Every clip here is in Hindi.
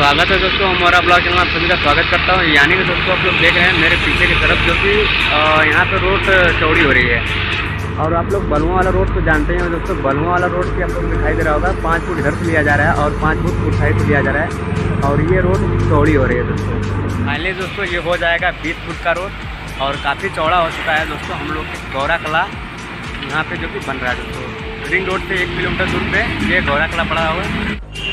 स्वागत है दोस्तों, हमारा ब्लॉग चैनल आप सभी का स्वागत करता हूँ। यानी कि दोस्तों आप लोग देख रहे हैं मेरे पीछे की तरफ जो कि यहाँ पे रोड चौड़ी हो रही है। और आप लोग बलुआ वाला रोड तो जानते हैं दोस्तों। बलुआ वाला रोड की आप लोग दिखाई दे रहा होगा, 5 फुट इधर से लिया जा रहा है और 5 फुट उस साइड से लिया जा रहा है। और ये रोड चौड़ी हो रही है दोस्तों। फाइनली दोस्तों ये हो जाएगा 20 फुट का रोड और काफ़ी चौड़ा हो चुका है दोस्तों। हम लोग के गौरा कला यहाँ पे जो कि बन रहा है दोस्तों। रिंग रोड से 1 किलोमीटर दूर पे ये गौरा कला पड़ा हुआ है।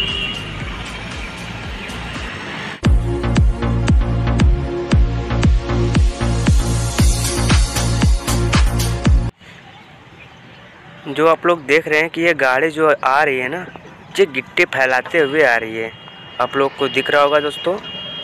जो आप लोग देख रहे हैं कि ये गाड़ी जो आ रही है ना, ये गिट्टी फैलाते हुए आ रही है। आप लोग को दिख रहा होगा दोस्तों।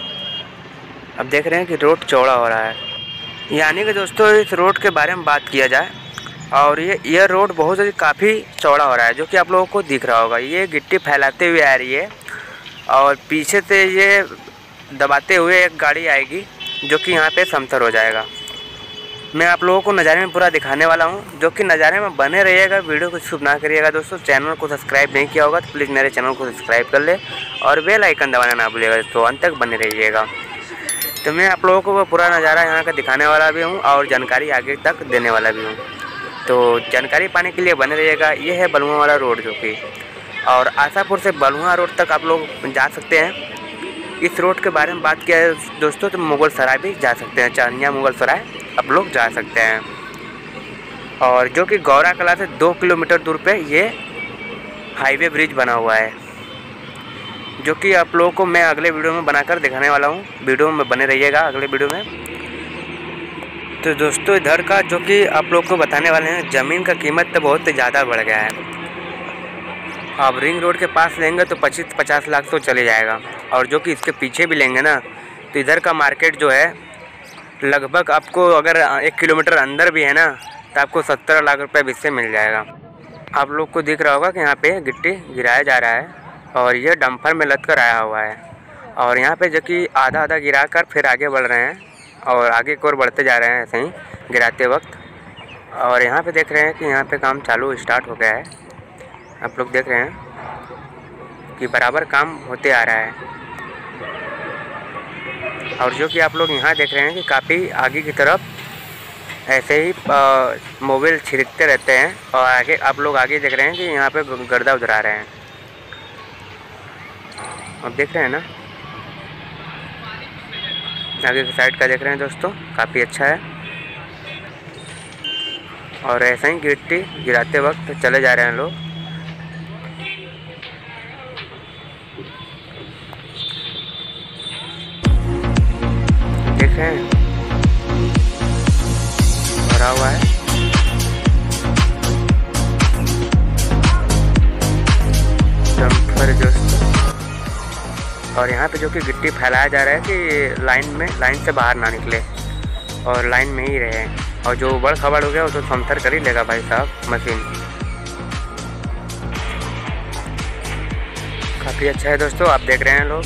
अब देख रहे हैं कि रोड चौड़ा हो रहा है। यानी कि दोस्तों इस रोड के बारे में बात किया जाए और ये रोड बहुत काफ़ी चौड़ा हो रहा है, जो कि आप लोगों को दिख रहा होगा। ये गिट्टी फैलाते हुए आ रही है और पीछे से ये दबाते हुए एक गाड़ी आएगी जो कि यहाँ पे समथर हो जाएगा। मैं आप लोगों को नज़ारे में पूरा दिखाने वाला हूं, जो कि नज़ारे में बने रहिएगा। वीडियो को स्किप ना करिएगा दोस्तों। चैनल को सब्सक्राइब नहीं किया होगा तो प्लीज़ मेरे चैनल को सब्सक्राइब कर ले और बेल आइकन दबाना ना भूलिएगा दोस्तों। अंत तक बने रहिएगा। तो मैं आप लोगों को पूरा नज़ारा यहाँ का दिखाने वाला भी हूँ और जानकारी आगे तक देने वाला भी हूँ। तो जानकारी पाने के लिए बने रहिएगा। ये है बलुआ वाला रोड जो कि, और आशापुर से बलुआ रोड तक आप लोग जा सकते हैं। इस रोड के बारे में बात किया है दोस्तों तो मुगल सराय भी जा सकते हैं। चानिया मुगल सराय आप लोग जा सकते हैं। और जो कि गौरा कला से 2 किलोमीटर दूर पे ये हाईवे ब्रिज बना हुआ है, जो कि आप लोगों को मैं अगले वीडियो में बनाकर दिखाने वाला हूँ। वीडियो में बने रहिएगा अगले वीडियो में। तो दोस्तों इधर का जो कि आप लोग को बताने वाले हैं, ज़मीन का कीमत तो बहुत ज़्यादा बढ़ गया है। आप रिंग रोड के पास लेंगे तो 25-50 लाख तो चले जाएगा। और जो कि इसके पीछे भी लेंगे ना, तो इधर का मार्केट जो है लगभग आपको अगर 1 किलोमीटर अंदर भी है ना, तो आपको 17 लाख रुपए भी इससे मिल जाएगा। आप लोग को दिख रहा होगा कि यहाँ पे गिट्टी गिराया जा रहा है और ये डंपर में लद कर आया हुआ है। और यहाँ पे जो कि आधा आधा गिरा कर फिर आगे बढ़ रहे हैं और आगे की ओर बढ़ते जा रहे हैं ऐसे ही गिराते वक्त। और यहाँ पे देख रहे हैं कि यहाँ पे काम चालू स्टार्ट हो गया है। आप लोग देख रहे हैं कि बराबर काम होते आ रहा है। और जो कि आप लोग यहाँ देख रहे हैं कि काफ़ी आगे की तरफ ऐसे ही मोबाइल छिड़कते रहते हैं। और आगे आप लोग आगे देख रहे हैं कि यहाँ पे गर्दा उधरा रहे हैं। आप देख रहे हैं ना, आगे की साइड का देख रहे हैं दोस्तों, काफ़ी अच्छा है। और ऐसे ही गिट्टी गिराते वक्त चले जा रहे हैं लोग। देखें भरा हुआ है। डंपर दोस्तों, और यहाँ पे जो कि गिट्टी फैलाया जा रहा है कि लाइन से बाहर ना निकले और लाइन में ही रहे। और जो उबड़ खबड़ हो गया वो तो समथर कर ही लेगा भाई साहब मशीन। काफ़ी अच्छा है दोस्तों, आप देख रहे हैं लोग।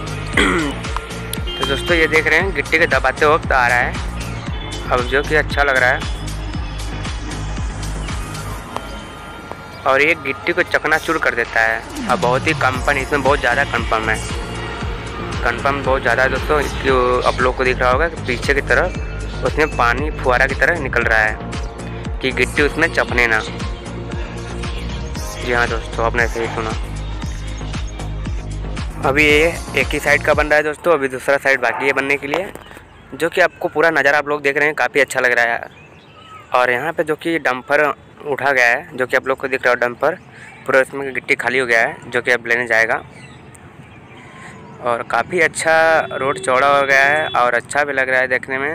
तो दोस्तों ये देख रहे हैं गिट्टी के दबाते वक्त आ रहा है, अब जो कि अच्छा लग रहा है। और ये गिट्टी को चकनाचूर कर देता है। अब बहुत ही कंपन, इसमें बहुत ज़्यादा कंपन है, कंपन बहुत ज़्यादा है दोस्तों। जो आप लोग को दिख रहा होगा कि पीछे की तरफ उसमें पानी फुहारा की तरह निकल रहा है कि गिट्टी उसमें चपने ना। जी हाँ दोस्तों, आपने सही सुना। अभी ये एक ही साइड का बन रहा है दोस्तों, अभी दूसरा साइड बाकी है बनने के लिए। जो कि आपको पूरा नज़ारा आप लोग देख रहे हैं, काफ़ी अच्छा लग रहा है। और यहाँ पे जो कि डंपर उठा गया है, जो कि आप लोग को दिख रहा है डंपर पूरा, इसमें गिट्टी खाली हो गया है, जो कि अब लेने जाएगा। और काफ़ी अच्छा रोड चौड़ा हो गया है और अच्छा भी लग रहा है देखने में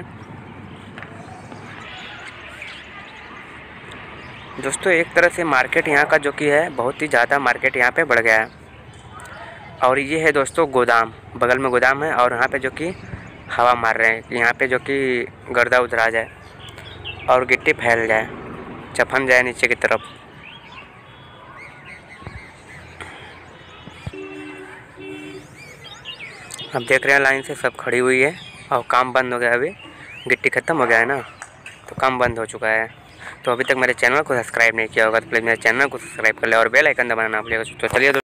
दोस्तों। एक तरह से मार्केट यहाँ का जो कि है बहुत ही ज़्यादा मार्केट यहाँ पे बढ़ गया है। और ये है दोस्तों गोदाम, बगल में गोदाम है। और यहाँ पे जो कि हवा मार रहे हैं कि यहाँ पे जो कि गर्दा उतरा जाए और गिट्टी फैल जाए, चफन जाए नीचे की तरफ। अब देख रहे हैं लाइन से सब खड़ी हुई है और काम बंद हो गया। अभी गिट्टी ख़त्म हो गया है ना, तो काम बंद हो चुका है। तो अभी तक मेरे चैनल को सब्सक्राइब नहीं किया होगा तो प्लीज़ मेरे चैनल को सब्सक्राइब कर ले और बेल आइकन दबाना ना भूलिएगा। तो चलिए